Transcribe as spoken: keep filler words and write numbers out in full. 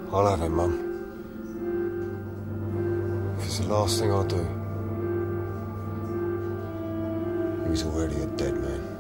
I'll have him, Mum. If it's the last thing I'll do. He was already a dead man.